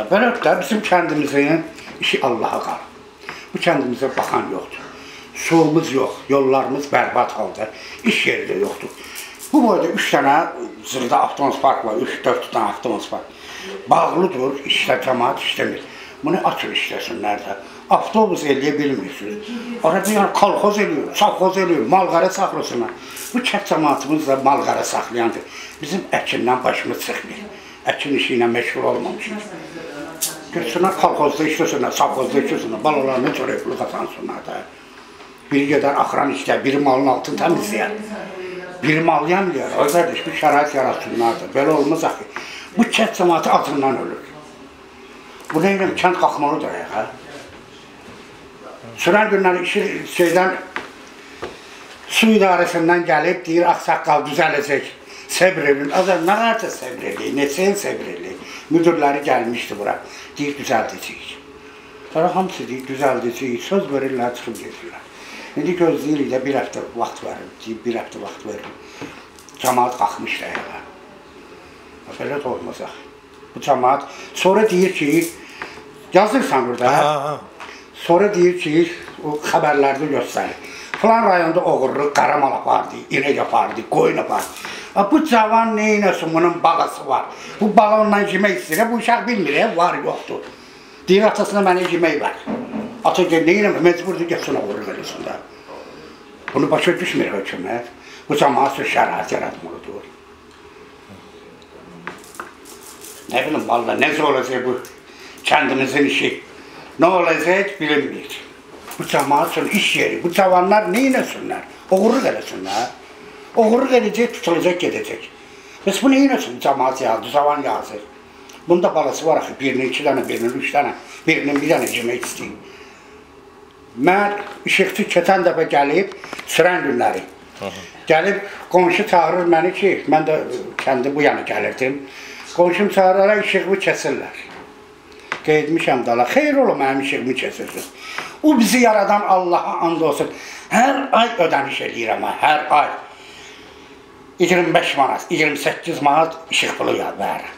Belə bizim kəndimizin işi Allaha qalır. Bu kəndimizə baxan yoxdur. Suyumuz yox, yollarımız bərbad halda, iş yeri də yoxdur. Bu boyda 3 dənə zırda avtobus park var, 3-4 dənə avtobus park. Bağlıdır, işlə cəmaat işləmir. Bunu açır işləsinlər də. Avtobus eləyə bilmirsiniz. Arada yəni kolxoz eləyir, savxoz eləyir, malqara saxlasınlar. Bu kənd cəmaatımız da malqara saxlayandır. Bizim əkindən başımız çıxmır. Əkin işi ilə məşğul olmamışıq. Görsünlər, kolxozda işləsinlər, savxozda işləsinlər, balalarını çörəkli qazansınlar da. Biri gedər axıran işlər, biri malın altını təmizləyər. Biri mal yemləyər, o qardaş, bir şərait yaratsınlar da. Belə olmaz axı. Bu kənd cəmaatı acından ölür. Bu nə ilə kənd qalxmalıdır, hə? Sürən günləri şeydən, su idarəsindən gəlib, deyir, ağsaqqal düzələcək, səbr edin. Azər, nə qədər səbr edin, neçəyin səbr edin? Müdürləri gəlmişdi bura, deyir, düzəldəcəyik. Sonra hamısı deyir, düzəldəcəyik, söz verirlər, çıxıb gedirlər. İndi gözləyirik də bir həftə vaxt verir, deyir, bir həftə vaxt verir. Cəmaat qalxmışdı ayağa. Belə də olmaz axı. Bu cəmaat, sonra deyir ki, yazırsan burada, sonra deyir ki, o xəbərlərdə göstərir. Falan rayonda oğurluq, qaramal apardı, inək apardı, qoyun apardı. Bu cavan neynəsin, bunun balası var. Bu bala ondan yemək istəyir, bu uşaq bilmir, var, yoxdur. Deyir, atasına mənə yemək var. Ata gəl, neynəmə, məcburdur, gəlsin oğurluq eləsin də. Bunu başa düşmür hökumət. Bu cəmaat üçün şərait yaratmalıdır. Nə bilim, valla, necə olacaq bu kəndimizin işi? Nə olacaq, bilinməyir. Bu cəmaat üçün iş yeri, bu cavanlar neynəsinlər? Oğurluq eləsinlər. Oğurluq edəcək, tutulacaq, gedəcək. Bəs bu neynəsin? Cəmaat yazdı, cavan yazır. Bunda balası var axı, birinin 2 dənə, birinin 3 dənə, birinin 1 dənə yemək istəyir. Mən işıqçı keçən dəfə gəlib, sürən günləri. Gəlib, qonşu çağırır məni ki, mən də kəndi bu yana gəlirdim. Qonşum çağırırlar, işıqımı kəsirlər. Qeydmişəm dala, xeyr olur mənim işıqımı kəsirsin. O bizi yaradan Allaha and olsun. Hər ay ödəniş eləyirəm, hər ay. 25 manat, 28 manat işıq pulu verirəm.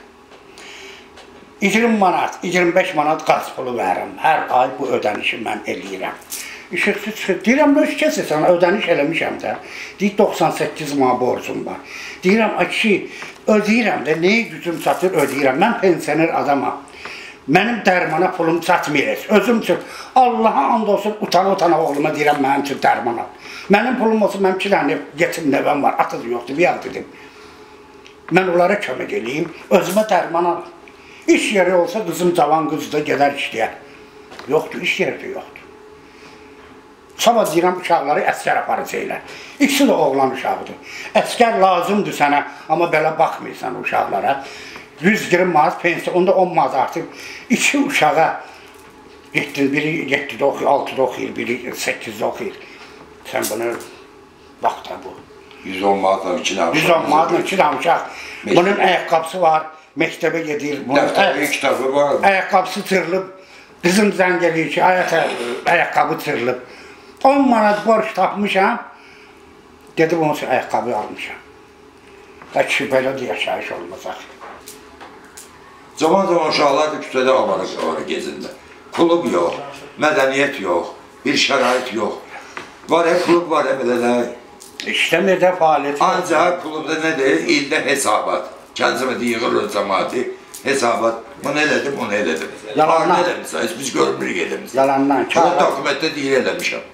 20 manat, 25 manat qaz pulu verirəm. Hər ay bu ödənişi mən eləyirəm. İşıqçı çıxır, deyirəm, öz kəsirsən, ödəniş eləmişəm də. Deyir, 98 manat borcum var. Deyirəm, ki, ödəyirəm də, neyi gücüm çatır, ödəyirəm. Mən pensioner adamam. Mənim dərmana pulum çatmır. Özüm üçün, Allaha and olsun, utana oğluma deyirəm, mənim üçün dərman al. Mənim pulum olsun, mənim 2 dənə yetim nəvəm var, atı yoxdur, bir yaz dedim. Mən onlara kömək eləyim, özümə dərman al. İş yeri olsa, qızım cavan qızda gedər işləyər. Yoxdur, iş yeri də yoxdur. Sabah deyirəm, uşaqları əskər aparacaqlar. İkisi də oğlan uşağıdır. Əskər lazımdır sənə, amma belə baxmırsan uşaqlara. 120 manat pensiya, onda 10 manat artıq. 2 uşağa getdin, biri 7-də oxuyur, 6-da oxuyur, biri 8-də oxuyur. Sən bunu, bax da bu. 110 manatla 2 dənə uşaq. 110 manatla 2 dənə uşaq. Bunun ayaqqabısı var, məktəbə gedir. Dəftəri, kitabı var. Ayaqqabısı çırılıb, qızım zəng eləyir ki, ayaqqabı çırılıb. 10 manat borç tapmışam, gedib onun üçün ayaqqabı almışam. Və ki, belə də yaşayış olmaz axı. Zaman uşaqlar da kütlədə avara gezirlər. Klub yox, mədəniyyət yox, bir şərait yox. Var klub var, belə də. İşləmir də fəaliyyət yox. Ancaq klubda nədir? İldə hesabat. Kəncəmədə yığılır cəmaati, hesabat. Bunu elədim, onu elədim. Yalandan. Nə eləmişsiniz, biz görmürük eləmişsiniz. Yalandan. Bunu dokumentdə deyir eləmişəm.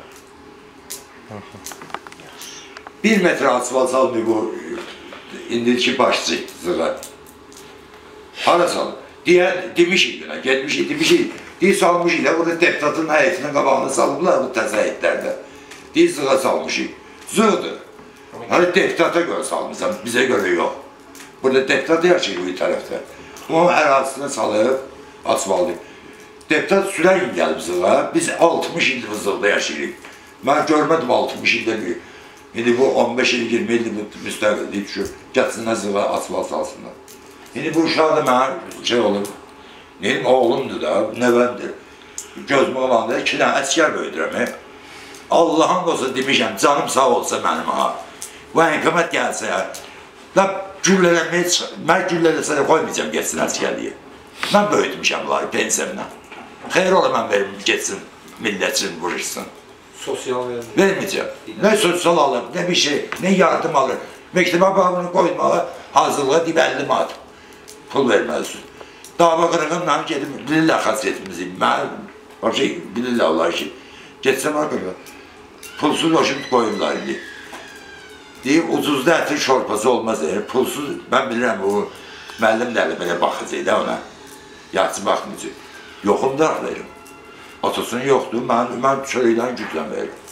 1 metre asfalt saldı bu indiki başçı zıra. Hara saldı? Demişik buna, getmişik, demişik. Deyir salmışıq da, burada deputatın həyətinin qabağını salıblar bu təzə həyətlərdə. Deyir zığa salmışıq. Zığdır. Hani deputata göre salmışam, bizə göre yox. Burada deputat yaşayır bu tərəfdə. Onun ərazisinə salıb, asfaltı. Deputat sürən gəlib zığa, biz 60 ildir bu zığda yaşayırıq. Mən görmədim 60 ildə bir. İndi bu 15 il, 20 ildir bu müstəqillik düşür. Gəlsinlər zığa, asfalt salsınlar. İndi bu uşaq da mənə şey olur. Benim oğlumdur da, nəvəmdir. Gözümü olanda 2 dənə əskər böyüdürəm. Allah'ın olsa demişəm, canım sağ olsa mənim ha. Bu həkəmət gəlsə, mən güllələməyə qoymayacam, geçsin əskərliyə. Mən böyütmüşəm bunları pensimlə. Xeyr ola mən verim, getsin, millətçinin vurursun. Sosial verim. Verməyəcəm. Nə sosial alır, nə bir şey, nə yardım alır. Məktəbə bağını qoymağa hazırlığa deyib 50 manat pul verməlisin. Dava qırığımla gedim, bilirlər xasiyyətimizi. Mən, bilirlər onlar ki, getsəm qırığı. Pulsuz hoşum qoyurlar indi. Deyib, ucuzda ətin şorpası olmaz. Pulsuz, mən bilirəm, o müəllim də belə baxacaq da ona. Yaxşı baxmayacaq. Yoxum da verim. Atasının yoxdur, mən çörəkdən güclən verim.